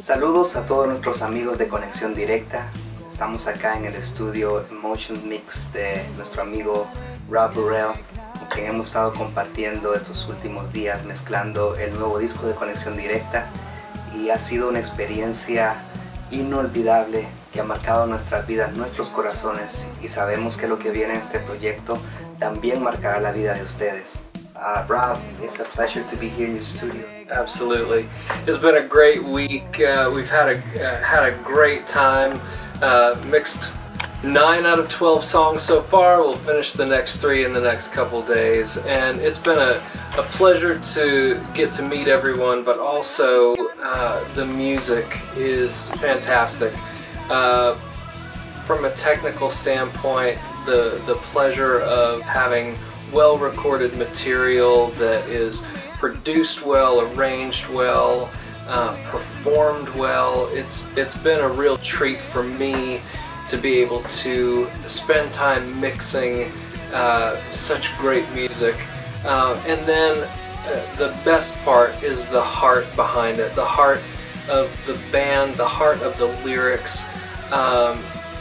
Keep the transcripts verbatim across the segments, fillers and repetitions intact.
Saludos a todos nuestros amigos de Conexión Directa. Estamos acá en el estudio Emotion Mix de nuestro amigo Rob Burrell, con quien hemos estado compartiendo estos últimos días, mezclando el nuevo disco de Conexión Directa, y ha sido una experiencia inolvidable que ha marcado nuestras vidas, nuestros corazones, y sabemos que lo que viene en este proyecto también marcará la vida de ustedes. Uh, Rob, it's a pleasure to be here in your studio. Absolutely. It's been a great week. Uh, we've had a, uh, had a great time. Uh, mixed nine out of twelve songs so far. We'll finish the next three in the next couple days. And it's been a, a pleasure to get to meet everyone, but also uh, the music is fantastic. Uh, from a technical standpoint, the, the pleasure of having well-recorded material that is produced well, arranged well, uh, performed well. It's it's been a real treat for me to be able to spend time mixing uh, such great music. Uh, and then uh, the best part is the heart behind it, the heart of the band, the heart of the lyrics. Um,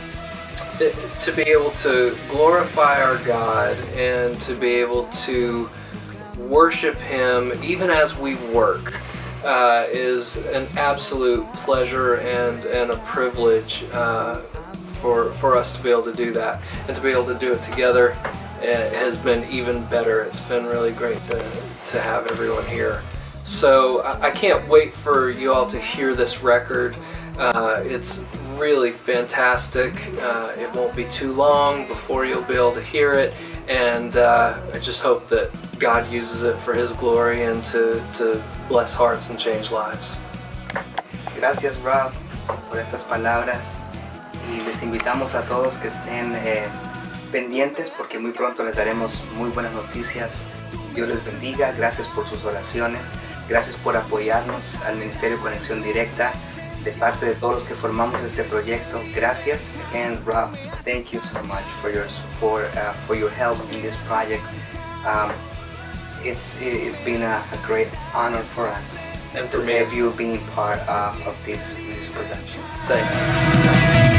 It, to be able to glorify our God and to be able to worship Him even as we work uh, is an absolute pleasure and, and a privilege uh, for, for us to be able to do that. And to be able to do it together uh, has been even better. It's been really great to, to have everyone here. So I, I can't wait for you all to hear this record. Uh, it's really fantastic. Uh, it won't be too long before you'll be able to hear it, and uh, I just hope that God uses it for His glory and to, to bless hearts and change lives. Gracias, Rob, por estas palabras, y les invitamos a todos que estén eh, pendientes porque muy pronto les daremos muy buenas noticias. Dios les bendiga, gracias por sus oraciones, gracias por apoyarnos al Ministerio Conexión Directa. De parte de todos los que formamos este proyecto, gracias. And Rob, thank you so much for your support, uh, for your help in this project. Um, it's it's been a, a great honor for us And for to me have you being part of, of this this production. Thank you.